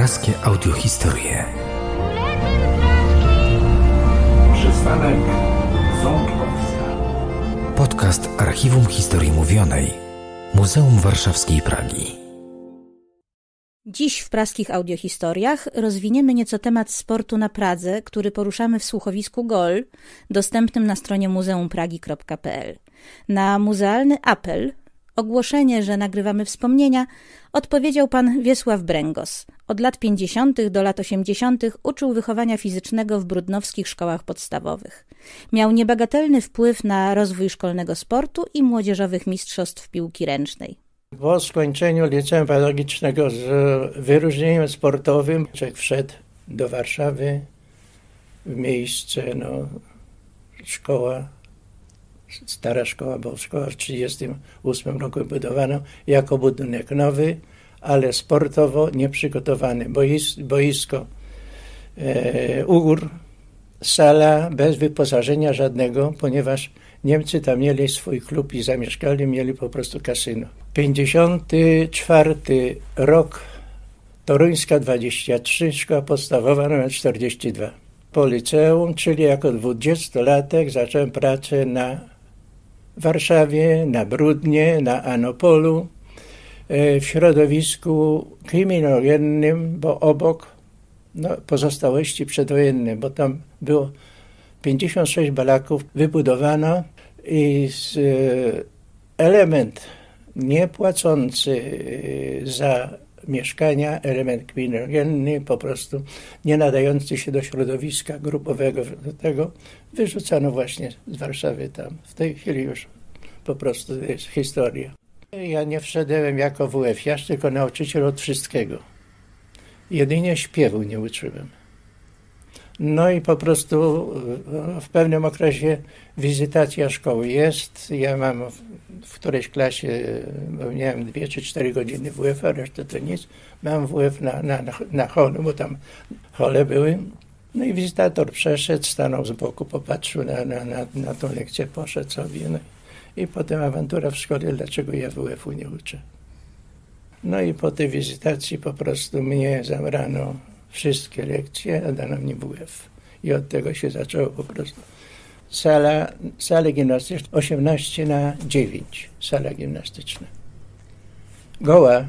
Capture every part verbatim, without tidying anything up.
Praskie audiohistorie. Przystanek Ząbkowska. Podcast Archiwum Historii Mówionej Muzeum Warszawskiej Pragi. Dziś w praskich audiohistoriach rozwiniemy nieco temat sportu na Pradze, który poruszamy w słuchowisku Gol, dostępnym na stronie muzeum pragi kropka p l. Na muzealny apel, ogłoszenie, że nagrywamy wspomnienia, odpowiedział pan Wiesław Bręgos. Od lat pięćdziesiątych do lat osiemdziesiątych uczył wychowania fizycznego w brudnowskich szkołach podstawowych. Miał niebagatelny wpływ na rozwój szkolnego sportu i młodzieżowych mistrzostw piłki ręcznej. Po skończeniu liceum pedagogicznego z wyróżnieniem sportowym człowiek wszedł do Warszawy w miejsce, no, szkoła, stara szkoła, bo szkoła w trzydziestym ósmym roku budowana jako budynek nowy, ale sportowo nieprzygotowany. Bois, boisko, e, ugór, sala bez wyposażenia żadnego, ponieważ Niemcy tam mieli swój klub i zamieszkali, mieli po prostu kasyno. pięćdziesiąty czwarty rok, Toruńska dwadzieścia trzy, szkoła podstawowa numer czterdzieści dwa. Po liceum, czyli jako dwudziestolatek zacząłem pracę na Warszawie, na Brudnie, na Anopolu, w środowisku kryminogennym, bo obok no, pozostałości przedwojenne, bo tam było pięćdziesiąt sześć baraków wybudowano i z, element niepłacący za mieszkania, element kryminogenny, po prostu nie nadający się do środowiska grupowego, do tego wyrzucano właśnie z Warszawy tam. W tej chwili już po prostu jest historia. Ja nie wszedłem jako W F-iarz, tylko nauczyciel od wszystkiego. Jedynie śpiewu nie uczyłem. No i po prostu w pewnym okresie wizytacja szkoły jest. Ja mam w którejś klasie, bo miałem dwie czy cztery godziny W F, a resztę to nic. Mam W F na, na, na holu, bo tam hole były. No i wizytator przeszedł, stanął z boku, popatrzył na, na, na, na tą lekcję, poszedł sobie. No i potem awantura w szkole, dlaczego ja W F-u nie uczę. No i po tej wizytacji po prostu mnie zabrano wszystkie lekcje, a dano mi W F. I od tego się zaczęło po prostu. Sala, sala gimnastyczna osiemnaście na dziewięć, sala gimnastyczna. Goła,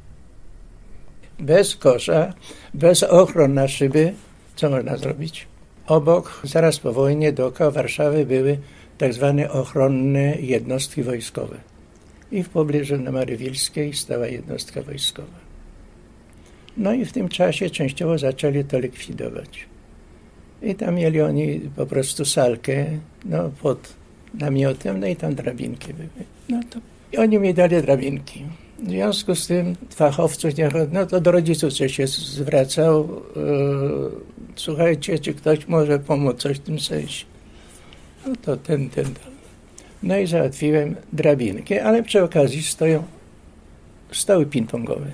bez kosza, bez ochron na szyby. Co można zrobić? Obok, zaraz po wojnie, dookoła Warszawy były tak zwane ochronne jednostki wojskowe. I w pobliżu na Marywilskiej stała jednostka wojskowa. No i w tym czasie częściowo zaczęli to likwidować. I tam mieli oni po prostu salkę, no, pod namiotem, no i tam drabinki były. No to i oni mi dali drabinki. W związku z tym fachowców, no to do rodziców coś się zwracał. Yy, słuchajcie, czy ktoś może pomóc coś w tym sensie. No to ten, ten, ten. No i załatwiłem drabinki, ale przy okazji stoją stoły ping-pongowe.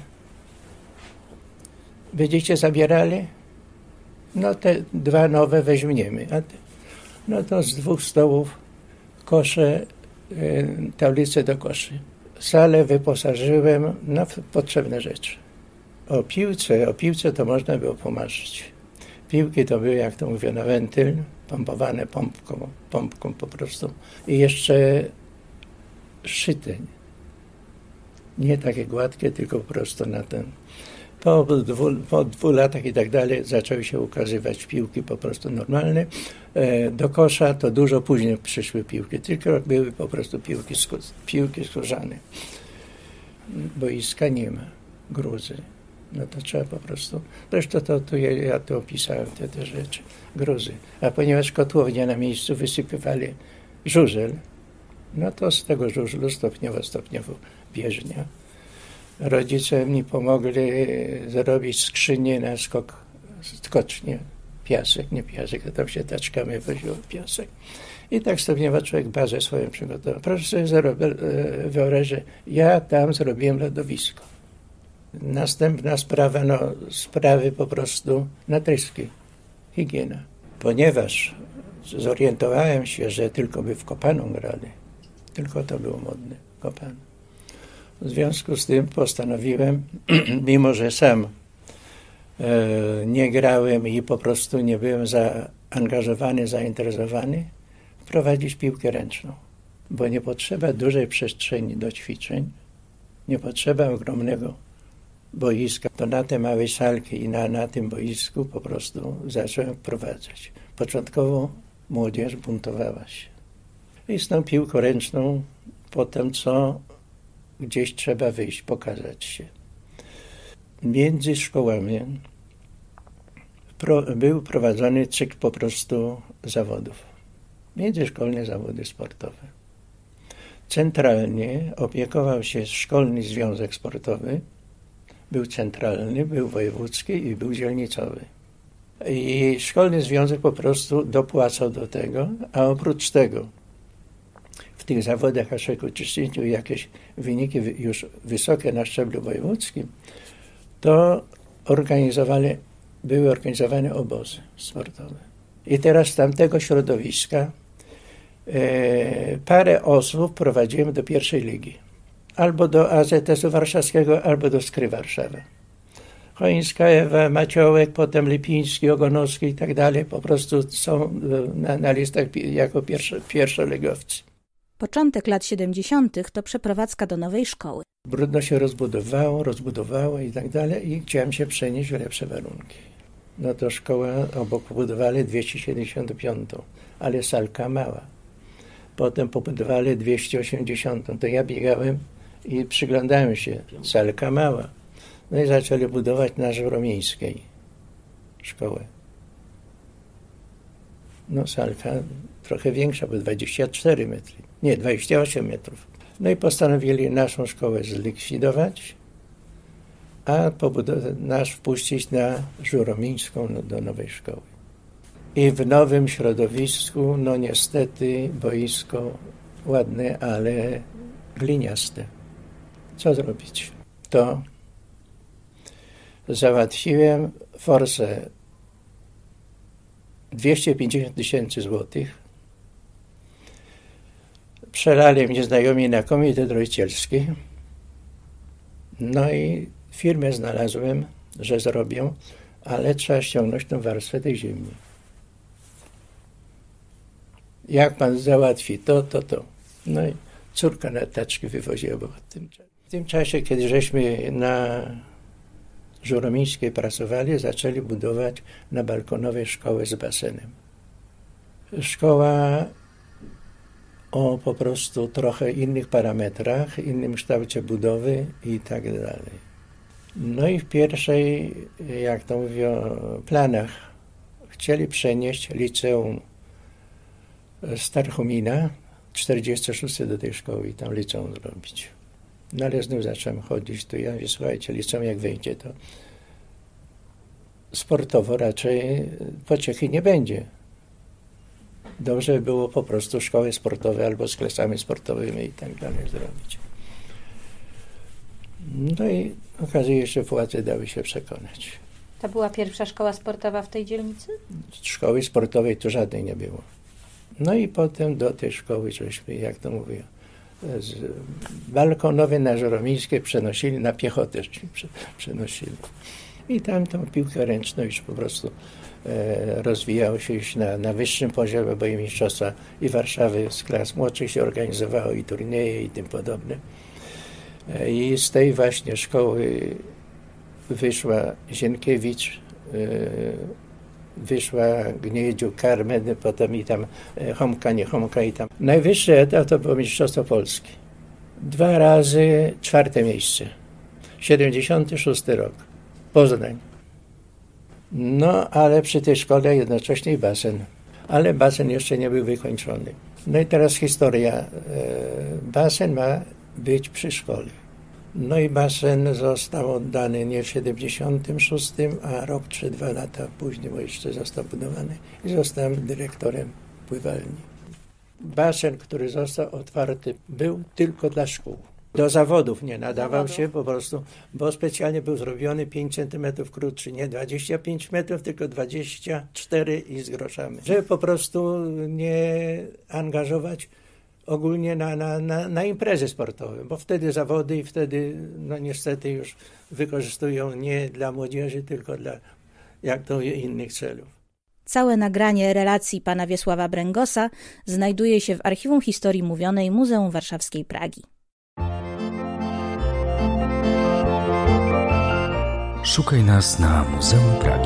Będziecie zabierali? No te dwa nowe weźmiemy. A te, no to z dwóch stołów kosze, y, tablice do koszy. Salę wyposażyłem no, w potrzebne rzeczy. O piłce, o piłce to można było pomarzyć. Piłki to były, jak to mówię, na wentyl, pompowane pompką, pompką po prostu. I jeszcze szyte. Nie takie gładkie, tylko po prostu na ten. Po dwu, po dwóch latach i tak dalej zaczęły się ukazywać piłki po prostu normalne. Do kosza to dużo później przyszły piłki, tylko były po prostu piłki, piłki skórzane. Boiska nie ma, gruzy. No to trzeba po prostu, zresztą to, to ja, ja to opisałem, te, te rzeczy, gruzy. A ponieważ kotłownia na miejscu wysypywali żużel, no to z tego żużlu stopniowo, stopniowo bieżnia. Rodzice mi pomogli zrobić skrzynię na skok, skocznie, piasek, nie piasek, to tam się taczkami woziło piasek. I tak stopniowo człowiek bazę swoją przygotował. Proszę sobie wyobrazić, że ja tam zrobiłem lodowisko. Następna sprawa, no sprawy po prostu natryski, higiena. Ponieważ zorientowałem się, że tylko by w kopaną grali, tylko to było modne, kopano. W związku z tym postanowiłem, mimo że sam nie grałem i po prostu nie byłem zaangażowany, zainteresowany, prowadzić piłkę ręczną, bo nie potrzeba dużej przestrzeni do ćwiczeń, nie potrzeba ogromnego boiska. To na te małe salki i na, na tym boisku po prostu zacząłem prowadzać. Początkowo młodzież buntowała się. I z tą piłką ręczną potem co gdzieś trzeba wyjść, pokazać się. Między szkołami pro, był prowadzony cykl po prostu zawodów. Międzyszkolne zawody sportowe. Centralnie opiekował się Szkolny Związek Sportowy. Był centralny, był wojewódzki i był dzielnicowy. I Szkolny Związek po prostu dopłacał do tego, a oprócz tego w tych zawodach, aż jak uczestniczył jakieś wyniki już wysokie na szczeblu wojewódzkim, to organizowali, były organizowane obozy sportowe. I teraz z tamtego środowiska e, parę osób prowadziłem do pierwszej ligi. Albo do A Z S-u warszawskiego, albo do Skry Warszawa. Choińska Ewa, Maciołek, potem Lipiński, Ogonowski i tak dalej, po prostu są na, na listach jako pierwsze, pierwszoligowcy. Początek lat siedemdziesiątych to przeprowadzka do nowej szkoły. Brudno się rozbudowało, rozbudowało i tak dalej i chciałem się przenieść w lepsze warunki. No to szkoła obok pobudowali dwieście siedemdziesiąt pięć, ale salka mała. Potem pobudowali dwieście osiemdziesiąt, to ja biegałem i przyglądałem się, salka mała. No i zaczęli budować na Żuromińskiej szkołę. No salka trochę większa, bo dwadzieścia cztery metry, nie, dwadzieścia osiem metrów. No i postanowili naszą szkołę zlikwidować, a pobudow- nasz wpuścić na Żuromińską, no, do nowej szkoły. I w nowym środowisku, no niestety, boisko ładne, ale gliniaste. Co zrobić? To załatwiłem forsę dwieście pięćdziesiąt tysięcy złotych. Przelali mnie znajomi na komitet rodzicielski. No i firmę znalazłem, że zrobię, ale trzeba ściągnąć tą warstwę tej ziemi. Jak pan załatwi to, to, to. No i córka na taczki wywoziła, bo w tym, w tym czasie, kiedy żeśmy na Żuromińskiej pracowali, zaczęli budować na Balkonowej szkołę z basenem. Szkoła o po prostu trochę innych parametrach, innym kształcie budowy i tak dalej. No i w pierwszej, jak to mówią, planach chcieli przenieść liceum Starchomina czterdziesty szósty do tej szkoły i tam liceum zrobić. No ale znów zacząłem chodzić tu. Ja mówię, słuchajcie, liceum jak wyjdzie, to sportowo raczej pociechy nie będzie. Dobrze by było po prostu szkoły sportowe albo z klasami sportowymi i tak dalej zrobić. No i okazuje się, że władze dały się przekonać. To była pierwsza szkoła sportowa w tej dzielnicy? Szkoły sportowej tu żadnej nie było. No i potem do tej szkoły, żeśmy, jak to mówię, z Balkonowej na Żuromińskie przenosili, na piechotę żeśmy przenosili. I tam tą piłkę ręczną już po prostu e, rozwijało się już na, na wyższym poziomie, bo i mistrzostwa i Warszawy z klas młodszych się organizowało, i turnieje i tym podobne. E, I z tej właśnie szkoły wyszła Zienkiewicz, e, wyszła Gniedziu, Karmen, potem i tam e, Homka, nie Homka i tam. Najwyższy etap to było Mistrzostwo Polski. Dwa razy czwarte miejsce. siedemdziesiąty szósty rok. Poznań. No, ale przy tej szkole jednocześnie i basen. Ale basen jeszcze nie był wykończony. No i teraz historia. E, basen ma być przy szkole. No i basen został oddany nie w siedemdziesiątym szóstym, a rok czy dwa lata później, bo jeszcze został budowany. I zostałem dyrektorem pływalni. Basen, który został otwarty, był tylko dla szkół. Do zawodów nie nadawał zawodów. się po prostu, bo specjalnie był zrobiony pięć centymetrów krótszy, nie dwadzieścia pięć metrów, tylko dwadzieścia cztery i z groszami. Żeby po prostu nie angażować ogólnie na, na, na, na imprezy sportowe, bo wtedy zawody i wtedy no niestety już wykorzystują nie dla młodzieży, tylko dla jak to innych celów. Całe nagranie relacji pana Wiesława Bręgosa znajduje się w Archiwum Historii Mówionej Muzeum Warszawskiej Pragi. Szukaj nas na Muzeum Pragi.